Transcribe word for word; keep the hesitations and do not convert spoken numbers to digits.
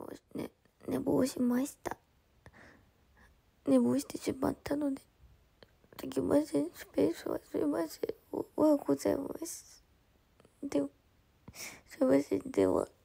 ね、寝坊しました。寝坊してしまったので、できません。スペースはすいません。はございます。では、すいません。では。